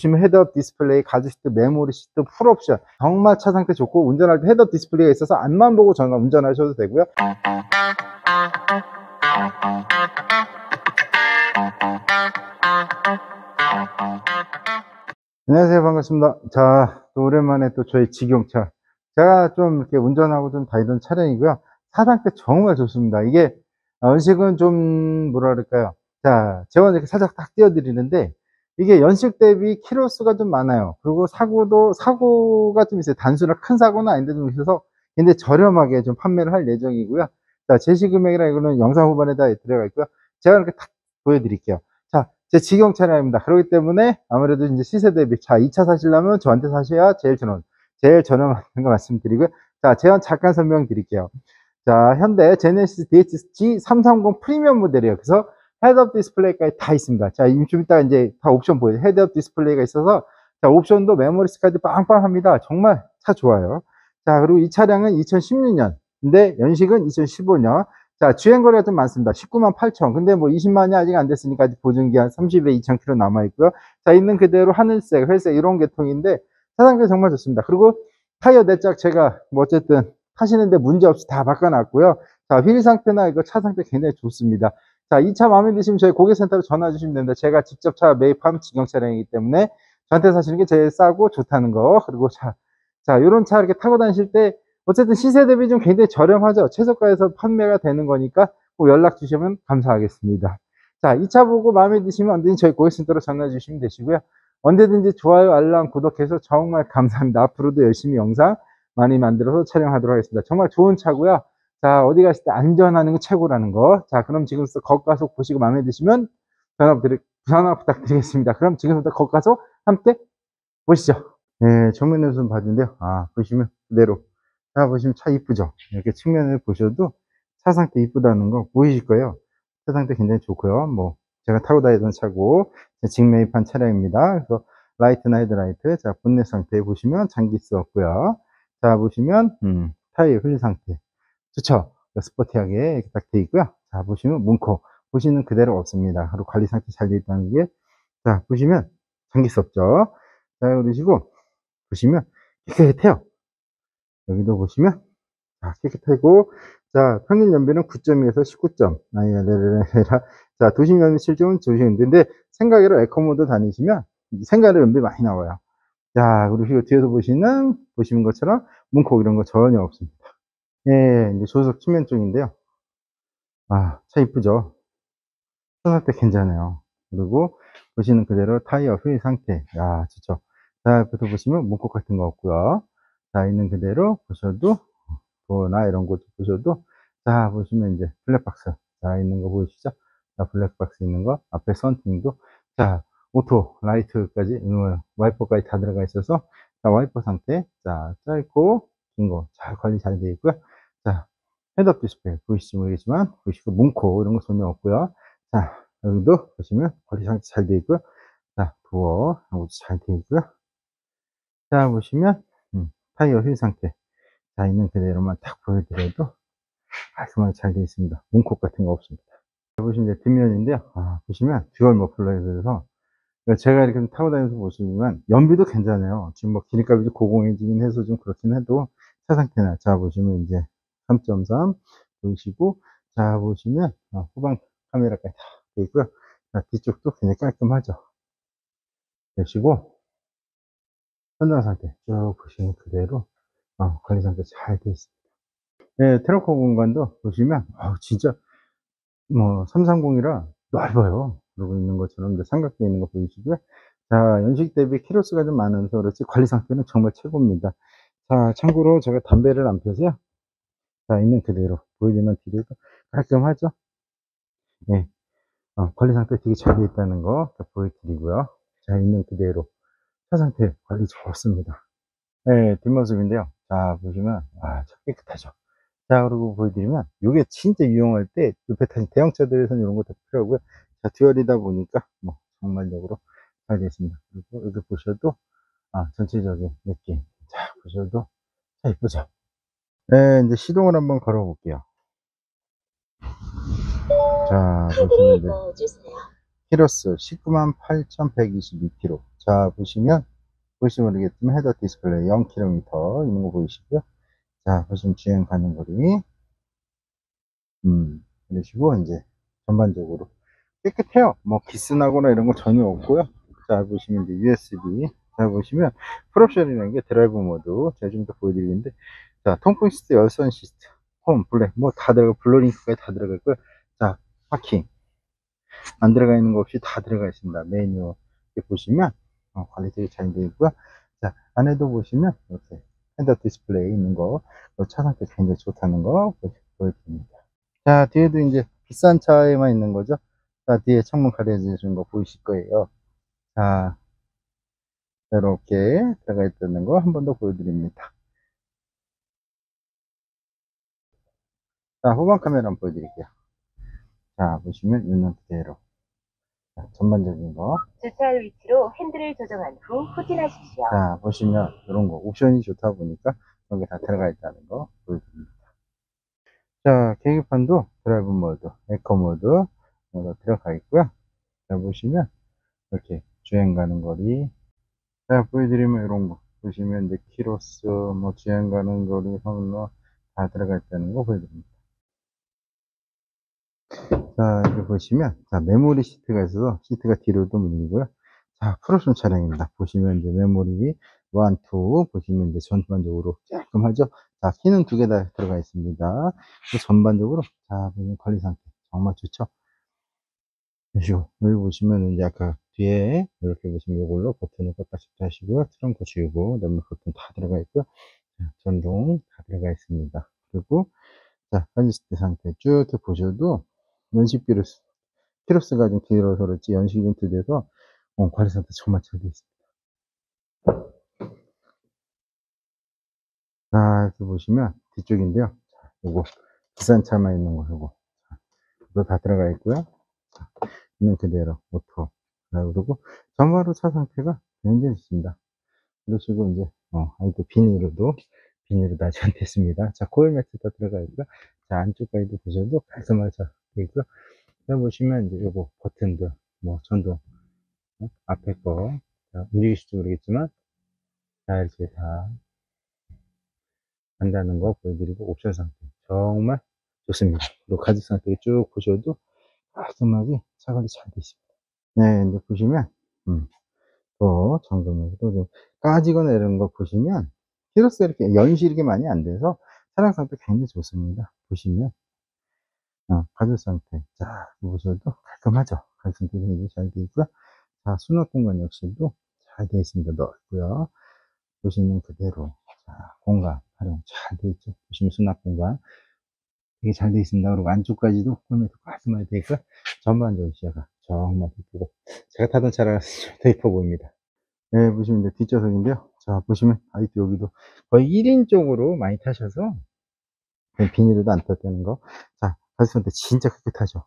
보시면 헤드업 디스플레이, 가죽 시트, 메모리 시트, 풀옵션 정말 차 상태 좋고, 운전할 때 헤드업 디스플레이가 있어서 앞만 보고 전화 운전하셔도 되고요. 안녕하세요, 반갑습니다. 자, 또 오랜만에 또 저희 직용차, 제가 좀 이렇게 운전하고 좀 다니던 차량이고요. 차 상태 정말 좋습니다. 이게 연식은 좀 뭐라 그럴까요, 자, 제가 이렇게 살짝 딱 띄워드리는데, 이게 연식 대비 키로수가 좀 많아요. 그리고 사고가 좀 있어요. 단순한 큰 사고는 아닌데 좀 있어서 굉장히 저렴하게 좀 판매를 할 예정이고요. 자, 제시 금액이랑 이거는 영상 후반에다 들어가 있고요. 제가 이렇게 딱 보여드릴게요. 자, 제 직영 차량입니다. 그렇기 때문에 아무래도 이제 시세 대비, 자, 2차 사시려면 저한테 사셔야 제일 저렴한 거 말씀드리고요. 자, 제한 잠깐 설명드릴게요. 자, 현대 제네시스 DHG G330 프리미엄 모델이에요. 그래서 헤드업 디스플레이까지 다 있습니다. 자, 좀 이따 이제 다 옵션 보여요. 헤드업 디스플레이가 있어서, 자, 옵션도 메모리 스카드 빵빵합니다. 정말 차 좋아요. 자, 그리고 이 차량은 2016년, 근데 연식은 2015년. 자, 주행거리가 좀 많습니다. 19만 8천. 근데 뭐 20만이 아직 안 됐으니까 아직 보증기한 30에 2,000km 남아있고요. 자, 있는 그대로 하늘색, 회색, 이런 계통인데, 차 상태 정말 좋습니다. 그리고 타이어 내짝 제가 뭐 어쨌든 타시는데 문제 없이 다 바꿔놨고요. 자, 휠 상태나 이거 차 상태 굉장히 좋습니다. 자, 이 차 마음에 드시면 저희 고객센터로 전화 주시면 됩니다. 제가 직접 차 매입한 직영 차량이기 때문에 저한테 사시는 게 제일 싸고 좋다는 거. 그리고 자, 요런 차 이렇게 타고 다니실 때 어쨌든 시세 대비 좀 굉장히 저렴하죠. 최저가에서 판매가 되는 거니까 꼭 연락 주시면 감사하겠습니다. 자, 이 차 보고 마음에 드시면 언제든지 저희 고객센터로 전화 주시면 되시고요. 언제든지 좋아요, 알람, 구독해서 정말 감사합니다. 앞으로도 열심히 영상 많이 만들어서 촬영하도록 하겠습니다. 정말 좋은 차고요. 자, 어디 가실 때 안전하는 게 최고라는 거. 자, 그럼 지금부터 거기 가서 보시고 마음에 드시면 전화 부탁드리겠습니다. 그럼 지금부터 거기 가서 함께 보시죠. 네, 정면에서 좀 봐준데요. 아, 보시면 그대로. 자, 보시면 차 이쁘죠? 이렇게 측면을 보셔도 차 상태 이쁘다는 거 보이실 거예요. 차 상태 굉장히 좋고요. 뭐, 제가 타고 다니던 차고, 직매입한 차량입니다. 그래서 라이트나 헤드라이트. 자, 본넷 상태 보시면 장기스 없고요. 자, 보시면, 타이어 휠 상태. 좋죠? 스포티하게 이렇게 딱 되어 있고요. 자, 보시면 문콕. 보시는 그대로 없습니다. 그리고 관리 상태 잘 되어 있다는 게, 자, 보시면 장기스 없죠? 자, 그러시고, 보시면 깨끗해요. 여기도 보시면, 자, 깨끗하고, 자, 평균 연비는 9점에서 19점. 자, 도심 연비 실적은 좋으시는데, 생각외로 에코모드 다니시면, 생각외로 연비 많이 나와요. 자, 그리고 뒤에서 보시는 것처럼, 문콕 이런 거 전혀 없습니다. 예, 이제 조수석 측면 쪽인데요. 아, 차 이쁘죠? 차 상태 괜찮아요. 그리고 보시는 그대로 타이어 휠 상태. 야, 좋죠? 자, 옆에서 보시면 문콕 같은 거 없고요. 자, 있는 그대로 보셔도, 도어나 이런 것도 보셔도, 자, 보시면 이제 블랙박스. 자, 있는 거 보이시죠? 자, 블랙박스 있는 거. 앞에 썬팅도. 자, 오토, 라이트까지, 와이퍼까지 다 들어가 있어서, 자, 와이퍼 상태. 자, 짧고, 긴 거. 잘 관리 잘 되어 있고요. 자, 헤드업 디스플레이 보이실지 모르겠지만, 보시고, 문콕, 이런 거 전혀 없고요. 자, 여기도 보시면 관리 상태 잘 되어 있고요. 자, 도어, 이것도 잘 되어 있고요. 자, 보시면, 타이어 휠 상태. 자, 있는 그대로만 딱 보여드려도 깔끔하게 잘 되어 있습니다. 문콕 같은 거 없습니다. 보시면 이제 뒷면인데요. 아, 보시면 듀얼 머플러에 대해서 제가 이렇게 타고 다니면서 보시면 연비도 괜찮아요. 지금 뭐 기름값이 고공해지긴 해서 좀 그렇긴 해도 차 상태나, 자, 보시면 이제 3.3 보이시고, 자, 보시면 후방 카메라까지 다 되어 있고요. 자, 뒤쪽도 굉장히 깔끔하죠. 보시고, 현장 상태 쭉 보시면 그대로 관리 상태 잘 되어 있습니다. 네, 트렁크 공간도 보시면 진짜 뭐 330이라 넓어요. 그러고 있는 것처럼 이제 삼각대 있는 거 보이시고요. 자, 연식 대비 키로수가 좀 많아서 그렇지 관리 상태는 정말 최고입니다. 자, 참고로 제가 담배를 안 펴서요. 자, 있는 그대로 보이지만 뒤에도 깔끔하죠. 네, 관리 상태 되게 잘 되어 있다는 거 보여드리고요. 자, 있는 그대로 차 상태 관리 좋습니다. 네, 뒷모습인데요. 자, 보시면 참 깨끗하죠. 자, 그리고 보여드리면 이게 진짜 유용할 때 옆에 타는 대형차들에서는 이런 거 다 필요하고요. 자, 듀얼이다 보니까 뭐 정말적으로 잘 되어 있습니다. 그리고 여기 보셔도 전체적인 느낌, 자, 보셔도 참 이쁘죠. 네, 이제 시동을 한번 걸어 볼게요. 자, 보시면 이제 키로수 198,122km. 자, 보시면 모르겠지만 헤더 디스플레이 0km 있는 거 보이시고요. 자, 보시면 주행 가는 거리. 그러시고, 이제, 전반적으로 깨끗해요. 뭐, 기스나거나 이런 거 전혀 없고요. 자, 보시면 이제 USB. 자, 보시면, 풀옵션이라는 게 드라이브 모드. 제가 좀 더 보여드리는데, 자, 통풍 시스트, 열선 시스트, 홈, 블랙, 뭐 다 들어가, 블러링크까지 다 들어가 있고요. 자, 파킹. 안 들어가 있는 거 없이 다 들어가 있습니다. 메뉴. 이렇게 보시면, 관리 되게 잘 되어 있고요. 자, 안에도 보시면, 이렇게 핸드 디스플레이 있는 거, 차 상태 굉장히 좋다는 거 보여드립니다. 자, 뒤에도 이제 비싼 차에만 있는 거죠. 자, 뒤에 창문 가려지는 거 보이실 거예요. 자, 이렇게 들어가 있다는 거 한 번 더 보여드립니다. 자, 후방 카메라 한번 보여드릴게요. 자, 보시면 있는 그대로. 자, 전반적인 거. 주차할 위치로 핸들을 조정한 후 후진하십시오. 자, 보시면 이런 거 옵션이 좋다 보니까 여기 다 들어가 있다는 거 보여드립니다. 자, 계기판도 드라이브 모드, 에코 모드 들어가 있고요. 자, 보시면 이렇게 주행 가는 거리. 자, 보여드리면 이런 거 보시면 이제 키로수, 뭐 주행 가는 거리, 성능 다 들어가 있다는 거 보여드립니다. 자, 이렇게 보시면 자, 메모리 시트가 있어서 시트가 뒤로도 밀리고요. 자, 풀옵션 차량입니다. 보시면 이제 메모리 1, 2 보시면 이제 전반적으로 깔끔하죠. 자, 키는 2개 다 들어가 있습니다. 전반적으로 자, 보시면 관리 상태 정말 좋죠. 보시고 여기 보시면 이제 아까 뒤에 이렇게 보시면 이걸로 버튼을 껐다 켰다 하시고요. 트렁크 지우고 그다음에 버튼 다 들어가 있고요. 자, 전동 다 들어가 있습니다. 그리고 자, 현지스트 상태 쭉 이렇게 보셔도 연식 키로수가 좀 길어서 그렇지 연식이 좀 덜 돼서 관리 상태 정말 잘 되어 있습니다. 자, 이렇게 보시면 뒤쪽인데요. 자, 요거 비싼 차만 있는 거 요거. 자, 이거 다 들어가 있고요. 자, 있는 그대로 오토. 자, 그리고 전반으로 차 상태가 굉장히 좋습니다. 그러시고 이제 아이도 비닐도 아직 안 됐습니다. 자, 코일 매트 다 들어가 있고요. 자, 안쪽까지도 보셔도 깔끔하게 잘 되어 있고요. 자, 보시면 이제 요거 버튼들 뭐 전동 앞에 거 자, 움직이실지 모르겠지만 자, 이렇게 다 한다는 거 보여드리고 옵션 상태 정말 좋습니다. 그리고 가죽 상태 쭉 보셔도 깔끔하게 차관리 잘 되어 있습니다. 네, 이제 보시면 또 점검을 좀 까지거나 이런 거 보시면 키로수 이렇게 연시 이렇게 많이 안 돼서 차량 상태 굉장히 좋습니다. 보시면 가죽 상태 자 보셔도 깔끔하죠. 가죽 상태 굉장히 잘 되어 있고요. 자, 수납 공간 역시도 잘 되어 있습니다. 넓고요. 보시는 그대로 자, 공간 활용 잘 되어 있죠. 보시면 수납 공간 되게 잘 되어 있습니다. 그리고 안쪽까지도 홀매트 깔끔하게 되어 있고요. 전반적으로 시야가 정말 이쁘고 제가 타던 차랑 더 이뻐 보입니다. 네, 보시면 이제 뒷좌석인데요. 자, 보시면 아직도 여기도 거의 1인 쪽으로 많이 타셔서 비닐도 안 떴다는 거. 자, 가죽 상태 진짜 깨끗하죠.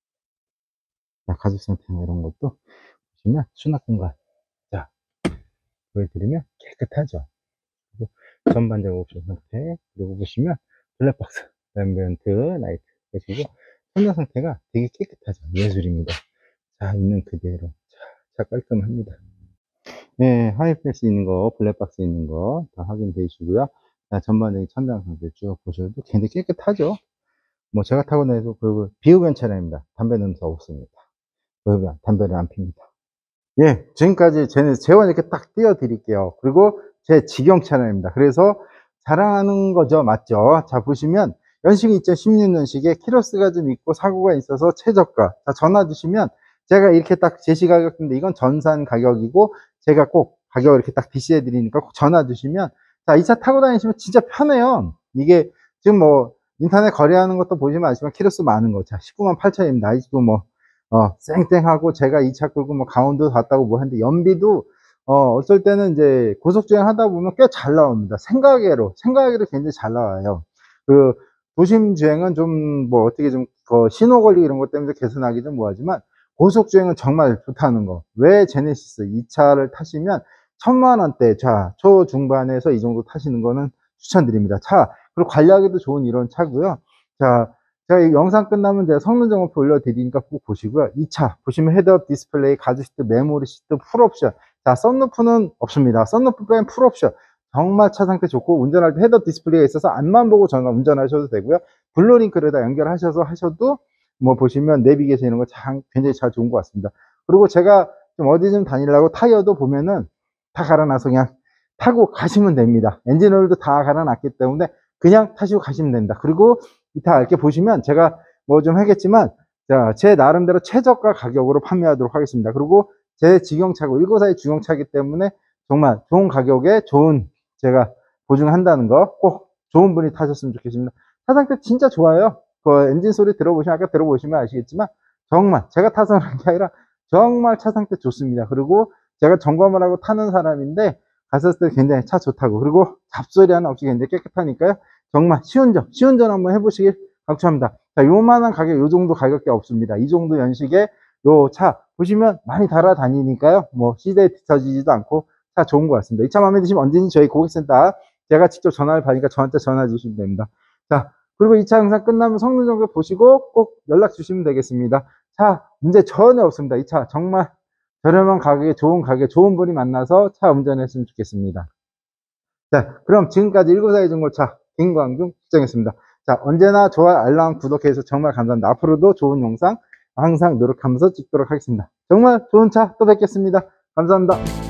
자, 가죽 상태나 이런 것도 보시면 수납 공간. 자, 보여드리면 깨끗하죠. 그리고 전반적으로 옵션 상태. 그리고 보시면 블랙박스, 앰비언트, 라이트. 그리고 선반 상태가 되게 깨끗하죠. 예술입니다. 자, 있는 그대로. 자, 깔끔합니다. 네, 하이패스 있는 거, 블랙박스 있는 거 다 확인되시고요. 자, 전반적인 천장 상태 쭉 보셔도 굉장히 깨끗하죠. 뭐 제가 타고 다녀도 그리고 비흡연 차량입니다. 담배 냄새 없습니다. 비흡연, 담배를 안 핍니다. 예, 지금까지 제가 이렇게 딱 띄워 드릴게요. 그리고 제 직영 차량입니다. 그래서 자랑하는 거죠. 맞죠? 자, 보시면 연식이 2016년식에 키로수가 좀 있고 사고가 있어서 최저가. 자, 전화 주시면 제가 이렇게 딱 제시 가격인데 이건 전산 가격이고 제가 꼭 가격을 이렇게 딱 DC해 드리니까 꼭 전화 주시면 자, 이 차 타고 다니시면 진짜 편해요. 이게 지금 뭐 인터넷 거래하는 것도 보시면 아시지만 키로수 많은 거. 자, 19만 8천입니다. 아직도 뭐 쌩쌩하고 제가 이 차 끌고 뭐 강원도 갔다고 뭐 했는데 연비도 어쩔 때는 이제 고속주행 하다 보면 꽤 잘 나옵니다. 생각외로 굉장히 잘 나와요. 그 도심 주행은 좀 뭐 어떻게 좀 신호 걸리 이런 것 때문에 개선하기 좀 뭐하지만 고속주행은 정말 좋다는 거. 왜 제네시스 이 차를 타시면 1000만원대 자 초중반에서 이 정도 타시는 거는 추천드립니다. 차 그리고 관리하기도 좋은 이런 차고요. 자, 제가 이 영상 끝나면 제가 성능 점검표 올려드리니까 꼭 보시고요. 이 차 보시면 헤드업 디스플레이, 가죽 시트, 메모리 시트, 풀옵션 자, 썬루프는 없습니다. 썬루프 빼면 풀옵션. 정말 차 상태 좋고, 운전할 때 헤드업 디스플레이가 있어서 앞만 보고 전화 운전하셔도 되고요. 블루링크를 연결하셔서 하셔도 뭐 보시면 내비게이션 이런 거 굉장히 잘 좋은 것 같습니다. 그리고 제가 좀 어디 좀 다니려고 타이어도 보면은 다 갈아놔서 그냥 타고 가시면 됩니다. 엔진오일도 다 갈아놨기 때문에 그냥 타시고 가시면 됩니다. 그리고 이따 이렇게 보시면 제가 뭐 좀 하겠지만, 자, 제 나름대로 최저가 가격으로 판매하도록 하겠습니다. 그리고 제 직영차고 194의 직영차이기 때문에 정말 좋은 가격에 좋은 제가 보증한다는 거 꼭 좋은 분이 타셨으면 좋겠습니다. 차 상태 진짜 좋아요. 그 엔진 소리 들어보시면, 아까 들어보시면 아시겠지만 정말 제가 타서 그런 게 아니라 정말 차 상태 좋습니다. 그리고 제가 점검을 하고 타는 사람인데 갔었을 때 굉장히 차 좋다고, 그리고 잡소리 하나 없이 굉장히 깨끗하니까요. 정말 시운전 한번 해보시길 강추합니다. 자, 요만한 가격, 요 정도 가격대 없습니다. 이 정도 연식에 요 차 보시면 많이 달아다니니까요. 뭐 시대에 뒤처지지도 않고 차 좋은 것 같습니다. 이 차 마음에 드시면 언제든지 저희 고객센터 제가 직접 전화를 받으니까 저한테 전화 주시면 됩니다. 자, 그리고 이 차 영상 끝나면 성능 점검 보시고 꼭 연락 주시면 되겠습니다. 차 문제 전혀 없습니다. 이 차 정말 저렴한 가격에 좋은 가격에 좋은 분이 만나서 차 운전했으면 좋겠습니다. 자, 그럼 지금까지 194의 중고차 김광중 시청했습니다. 자, 언제나 좋아요, 알람, 구독해주셔서 정말 감사합니다. 앞으로도 좋은 영상 항상 노력하면서 찍도록 하겠습니다. 정말 좋은 차 또 뵙겠습니다. 감사합니다.